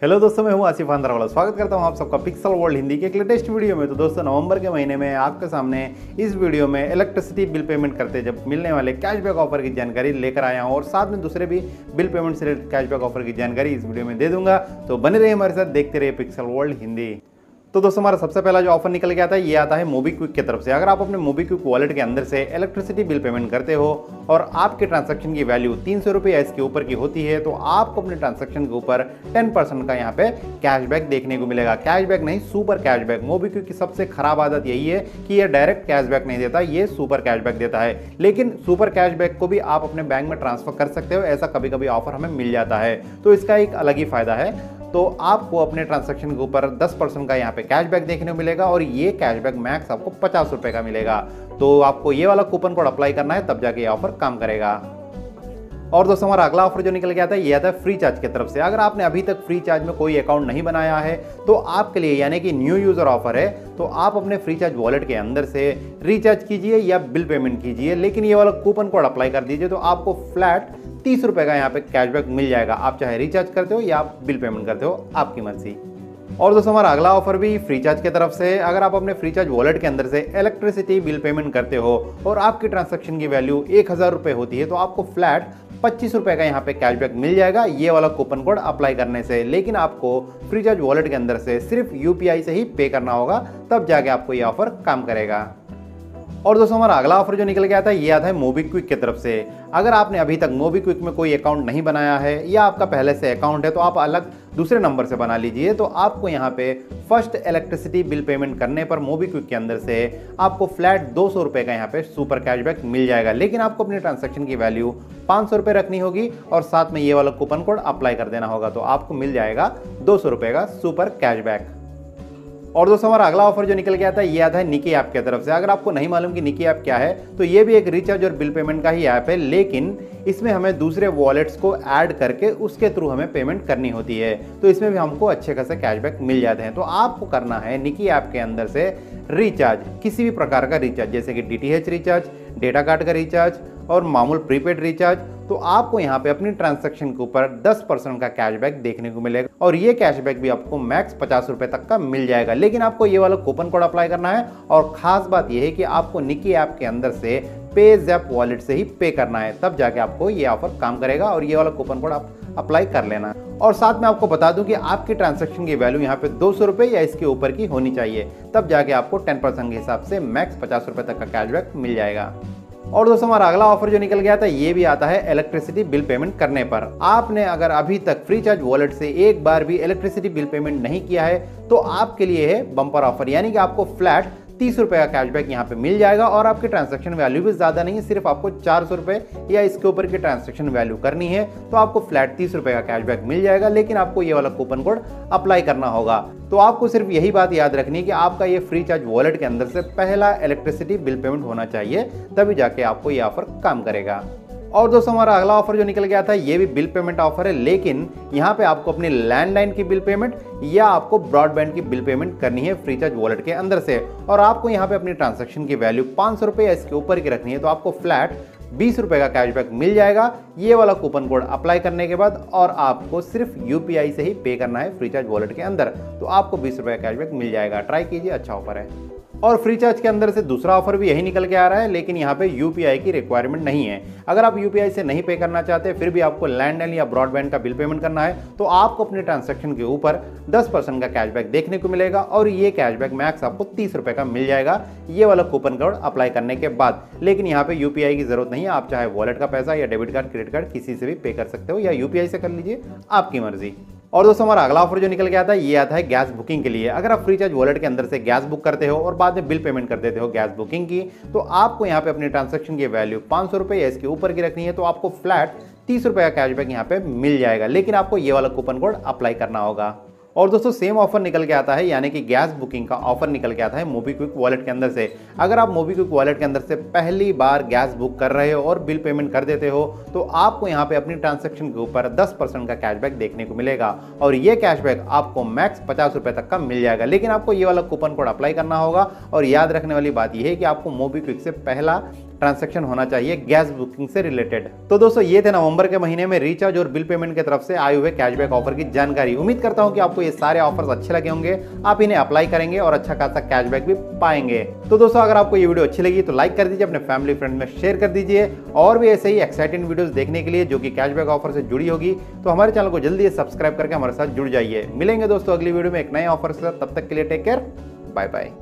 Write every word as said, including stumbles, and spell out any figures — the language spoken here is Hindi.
हेलो दोस्तों, मैं हूं आसिफ अंद्रावाला। स्वागत करता हूं आप सबका पिक्सल वर्ल्ड हिंदी के एक लेटेस्ट वीडियो में। तो दोस्तों, नवंबर के महीने में आपके सामने इस वीडियो में इलेक्ट्रिसिटी बिल पेमेंट करते जब मिलने वाले कैशबैक ऑफर की जानकारी लेकर आया हूं और साथ में दूसरे भी बिल पेमेंट से रिलेटेड कैशबैक ऑफर की जानकारी इस वीडियो में दे दूंगा। तो बने रहिए हमारे साथ, देखते रहिए पिक्सल वर्ल्ड हिंदी। तो दोस्तों, हमारा सबसे पहला जो ऑफर निकल के आता है ये आता है मोबीक्विक की तरफ से। अगर आप अपने मोबीक्विक वॉलेट के अंदर से इलेक्ट्रिसिटी बिल पेमेंट करते हो और आपके ट्रांजैक्शन की वैल्यू तीन सौ रुपये या इसके ऊपर की होती है तो आपको अपने ट्रांजैक्शन के ऊपर टेन परसेंट का यहाँ पे कैशबैक देखने को मिलेगा। कैशबैक नहीं, सुपर कैशबैक। मोबीक्विक की सबसे खराब आदत यही है कि ये डायरेक्ट कैशबैक नहीं देता, ये सुपर कैशबैक देता है। लेकिन सुपर कैशबैक को भी आप अपने बैंक में ट्रांसफर कर सकते हो, ऐसा कभी कभी ऑफर हमें मिल जाता है। तो इसका एक अलग ही फायदा है। तो आपको अपने ट्रांजैक्शन के ऊपर दस परसेंट का यहाँ पे कैशबैक देखने को मिलेगा और ये कैशबैक मैक्स आपको पचास रुपए का मिलेगा। तो आपको ये वाला कूपन कोड अप्लाई करना है, तब जाके ये ऑफर काम करेगा। और दोस्तों, हमारा अगला ऑफर जो निकल के आता है ये आता है फ्री चार्ज की तरफ से। अगर आपने अभी तक फ्री चार्ज में कोई अकाउंट नहीं बनाया है तो आपके लिए यानी कि न्यू यूजर ऑफर है। तो आप अपने फ्री चार्ज वॉलेट के अंदर से रिचार्ज कीजिए या बिल पेमेंट कीजिए, लेकिन ये वाला कूपन कोड अप्लाई कर दीजिए तो आपको फ्लैट तीस रुपए का यहाँ पे कैशबैक मिल जाएगा। आप चाहे रिचार्ज करते हो या आप बिल पेमेंट करते हो, आपकी मर्जी। और दोस्तों, हमारा अगला ऑफर भी फ्री चार्ज की तरफ से। अगर आप अपने फ्री चार्ज वॉलेट के अंदर से इलेक्ट्रिसिटी बिल पेमेंट करते हो और आपकी ट्रांजैक्शन की वैल्यू एक हज़ार रुपये होती है तो आपको फ्लैट पच्चीस रुपए का यहाँ पे कैशबैक मिल जाएगा ये वाला कूपन कोड अप्लाई करने से। लेकिन आपको फ्री चार्ज वॉलेट के अंदर से सिर्फ यूपीआई से ही पे करना होगा, तब जाके आपको ये ऑफर काम करेगा। और दोस्तों, हमारा अगला ऑफर जो निकल के आता है ये आता है मोबीक्विक की तरफ से। अगर आपने अभी तक मोबीक्विक में कोई अकाउंट नहीं बनाया है या आपका पहले से अकाउंट है तो आप अलग दूसरे नंबर से बना लीजिए। तो आपको यहाँ पे फर्स्ट इलेक्ट्रिसिटी बिल पेमेंट करने पर मोबीक्विक के अंदर से आपको फ्लैट दो सौ रुपये का यहाँ पे सुपर कैशबैक मिल जाएगा। लेकिन आपको अपने ट्रांजैक्शन की वैल्यू पाँच सौ रुपये रखनी होगी और साथ में ये वाला कूपन कोड अप्लाई कर देना होगा, तो आपको मिल जाएगा दो सौ रुपये का सुपर कैशबैक। और दोस्तों, हमारा अगला ऑफर जो निकल के आता है ये आता है निकी ऐप की तरफ से। अगर आपको नहीं मालूम कि निकी ऐप क्या है तो ये भी एक रिचार्ज और बिल पेमेंट का ही ऐप है, लेकिन इसमें हमें दूसरे वॉलेट्स को ऐड करके उसके थ्रू हमें पेमेंट करनी होती है। तो इसमें भी हमको अच्छे खासे कैशबैक मिल जाते हैं। तो आपको करना है निकी ऐप के अंदर से रिचार्ज, किसी भी प्रकार का रिचार्ज, जैसे कि डीटीएच रिचार्ज, डेटा कार्ड का रिचार्ज और मामूल प्रीपेड रिचार्ज। तो आपको यहाँ पे अपनी ट्रांजैक्शन के ऊपर दस परसेंट का कैशबैक देखने को मिलेगा और ये कैशबैक भी आपको मैक्स पचास रुपए तक का मिल जाएगा। लेकिन आपको ये वाला कूपन कोड अप्लाई करना है और खास बात यह है कि आपको निकी ऐप के अंदर से पेज़ैप वॉलेट से ही पे करना है, तब जाके आपको ये ऑफर काम करेगा और ये वाला कूपन कोड आप अप्लाई कर लेना। और साथ में आपको बता दूं कि आपकी ट्रांजैक्शन की वैल्यू यहाँ पे दो सौ रुपये या इसके ऊपर की होनी चाहिए, तब जाके आपको टेन परसेंट के हिसाब से मैक्स पचास रुपये तक का कैशबैक मिल जाएगा। और दोस्तों, हमारा अगला ऑफर जो निकल गया था ये भी आता है इलेक्ट्रिसिटी बिल पेमेंट करने पर। आपने अगर अभी तक फ्री चार्ज वॉलेट से एक बार भी इलेक्ट्रिसिटी बिल पेमेंट नहीं किया है तो आपके लिए है बम्पर ऑफर, यानी कि आपको फ्लैट तीस रुपए का कैशबैक यहाँ पे मिल जाएगा और आपकी ट्रांजैक्शन वैल्यू भी ज्यादा नहीं है, सिर्फ आपको चार सौ रुपए या इसके ऊपर की ट्रांजैक्शन वैल्यू करनी है तो आपको फ्लैट तीस रुपए का कैशबैक मिल जाएगा। लेकिन आपको ये वाला कूपन कोड अप्लाई करना होगा। तो आपको सिर्फ यही बात याद रखनी है कि आपका ये फ्री चार्ज वॉलेट के अंदर से पहला इलेक्ट्रिसिटी बिल पेमेंट होना चाहिए, तभी जाके आपको ये ऑफर काम करेगा। और दोस्तों, हमारा अगला ऑफर जो निकल गया था ये भी बिल पेमेंट ऑफर है, लेकिन यहाँ पे आपको अपनी लैंडलाइन की बिल पेमेंट या आपको ब्रॉडबैंड की बिल पेमेंट करनी है फ्री चार्ज वॉलेट के अंदर से। और आपको यहाँ पे अपनी ट्रांजैक्शन की वैल्यू पाँच सौ रुपये या इसके ऊपर की रखनी है, तो आपको फ्लैट बीस रुपए का कैशबैक मिल जाएगा ये वाला कूपन कोड अप्लाई करने के बाद। और आपको सिर्फ यूपीआई से ही पे करना है फ्री चार्ज वॉलेट के अंदर, तो आपको बीस रुपए का कैशबैक मिल जाएगा। ट्राई कीजिए, अच्छा ऑफर है। और फ्री चार्ज के अंदर से दूसरा ऑफर भी यही निकल के आ रहा है, लेकिन यहाँ पे यूपीआई की रिक्वायरमेंट नहीं है। अगर आप यूपीआई से नहीं पे करना चाहते फिर भी आपको लैंडलाइन या ब्रॉडबैंड का बिल पेमेंट करना है तो आपको अपने ट्रांजैक्शन के ऊपर दस परसेंट का कैशबैक देखने को मिलेगा और ये कैशबैक मैक्स आपको तीस रुपए का मिल जाएगा ये वाला कूपन कोड अप्लाई करने के बाद। लेकिन यहाँ पे यूपीआई की जरूरत नहीं है, आप चाहे वॉलेट का पैसा या डेबिट कार्ड, क्रेडिट कार्ड किसी से भी पे कर सकते हो या यूपीआई से कर लीजिए, आपकी मर्जी। और दोस्तों, हमारा अगला ऑफर जो निकल के आता है ये आता है गैस बुकिंग के लिए। अगर आप फ्री चार्ज वॉलेट के अंदर से गैस बुक करते हो और बाद में बिल पेमेंट कर देते हो गैस बुकिंग की, तो आपको यहाँ पे अपनी ट्रांजैक्शन की वैल्यू पाँच सौ रुपये या इसके ऊपर की रखनी है, तो आपको फ्लैट तीस रुपये का कैशबैक यहाँ पे मिल जाएगा। लेकिन आपको ये वाला कूपन कोड अप्लाई करना होगा। और दोस्तों, सेम ऑफर निकल के आता है, यानी कि गैस बुकिंग का ऑफर निकल के आता है मोबीक्विक वॉलेट के अंदर से। अगर आप मोबीक्विक वॉलेट के अंदर से पहली बार गैस बुक कर रहे हो और बिल पेमेंट कर देते हो तो आपको यहाँ पे अपनी ट्रांजैक्शन के ऊपर दस परसेंट का कैशबैक देखने को मिलेगा और ये कैशबैक आपको मैक्स पचास रुपये तक का मिल जाएगा। लेकिन आपको ये वाला कूपन कोड अप्लाई करना होगा और याद रखने वाली बात यह है कि आपको मोबीक्विक से पहला ट्रांजैक्शन होना चाहिए गैस बुकिंग से रिलेटेड। तो दोस्तों ये थे नवंबर के महीने में रिचार्ज और बिल पेमेंट की तरफ से आए हुए कैशबैक ऑफर की जानकारी। उम्मीद करता हूं कि आपको ये सारे ऑफर्स अच्छे लगे होंगे, आप इन्हें अप्लाई करेंगे और अच्छा खासा कैशबैक भी पाएंगे। तो दोस्तों अगर आपको ये वीडियो अच्छी लगी तो लाइक कर दीजिए, अपने फैमिली फ्रेंड में शेयर कर दीजिए और भी ऐसे ही एक्साइटिंग वीडियोस देखने के लिए जो कि कैशबैक ऑफर से जुड़ी होगी तो हमारे चैनल को जल्दी से सब्सक्राइब करके हमारे साथ जुड़ जाइए। मिलेंगे दोस्तों अगली वीडियो में एक नए ऑफर से, तब तक के लिए टेक केयर, बाय बाय।